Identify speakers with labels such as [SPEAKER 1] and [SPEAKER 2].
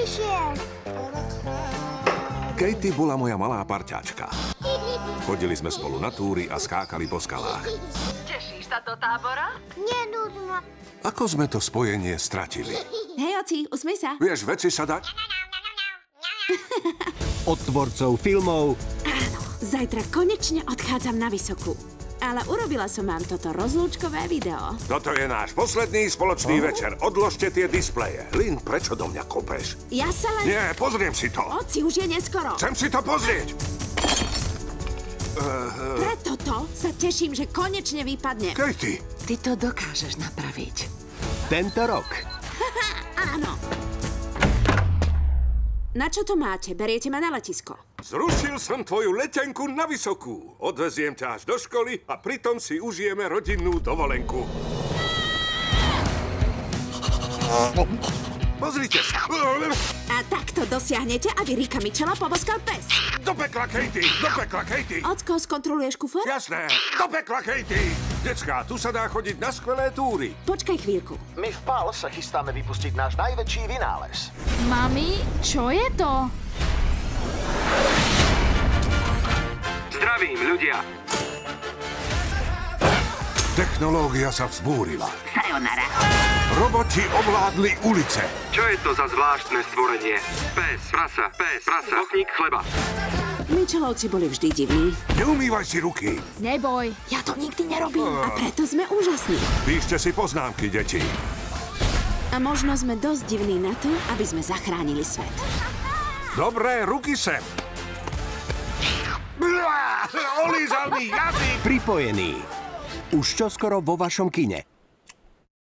[SPEAKER 1] prišiel.
[SPEAKER 2] Katie bola moja malá parťáčka. Chodili sme spolu na túry a skákali po skalách.
[SPEAKER 3] Tešíš sa do tábora?
[SPEAKER 1] Nenudno.
[SPEAKER 2] Ako sme to spojenie stratili?
[SPEAKER 4] Hej, oci, usmej sa.
[SPEAKER 2] Vieš veci sa dať?
[SPEAKER 5] Od tvorcov filmov
[SPEAKER 4] Áno, zajtra konečne odchádzam na vysokú. Ale urobila som vám toto rozlúčkové video.
[SPEAKER 2] Toto je náš posledný spoločný večer. Odložte tie displeje. Lynn, prečo do mňa kopeš?
[SPEAKER 4] Ja sa len...
[SPEAKER 2] Nie, pozriem si to.
[SPEAKER 4] Oci, už je neskoro.
[SPEAKER 2] Chcem si to pozrieť.
[SPEAKER 4] Preto sa teším, že konečne vypadne.
[SPEAKER 2] Katie.
[SPEAKER 3] Ty to dokážeš napraviť.
[SPEAKER 5] tento rok.
[SPEAKER 4] Áno. Na čo to máte? Beriete ma na letisko.
[SPEAKER 2] Zrušil som tvoju letenku na vysokú. Odveziem ťa až do školy a pritom si užijeme rodinnú dovolenku. Pozrite sa.
[SPEAKER 4] A takto dosiahnete, aby Rika Mitchella poboskal pes.
[SPEAKER 2] Do pekla, Katie! Do pekla, Katie!
[SPEAKER 4] Ocko, skontroluješ kufor?
[SPEAKER 2] Jasné! Do pekla, Katie! Decká, tu sa dá chodiť na skvelé túry.
[SPEAKER 4] Počkaj chvíľku.
[SPEAKER 6] My v PAL sa chystáme vypustiť náš najväčší vynález.
[SPEAKER 7] Mami, čo je to?
[SPEAKER 8] Zdravím, ľudia.
[SPEAKER 2] Technológia sa vzbúrila.
[SPEAKER 4] Sayonara.
[SPEAKER 2] Roboti ovládli ulice.
[SPEAKER 8] Čo je to za zvláštne stvorenie? Pes, prasa, bokník chleba.
[SPEAKER 4] Mitchellovci boli vždy divní.
[SPEAKER 2] Neumývaj si ruky.
[SPEAKER 7] Neboj.
[SPEAKER 4] Ja to nikdy nerobím. A preto sme úžasní.
[SPEAKER 2] Píšte si poznámky, deti.
[SPEAKER 4] A možno sme dosť divní na to, aby sme zachránili svet.
[SPEAKER 2] Dobré, ruky sem. Olízal mi jazyk.
[SPEAKER 5] Pripojený. Už čoskoro vo vašom kine.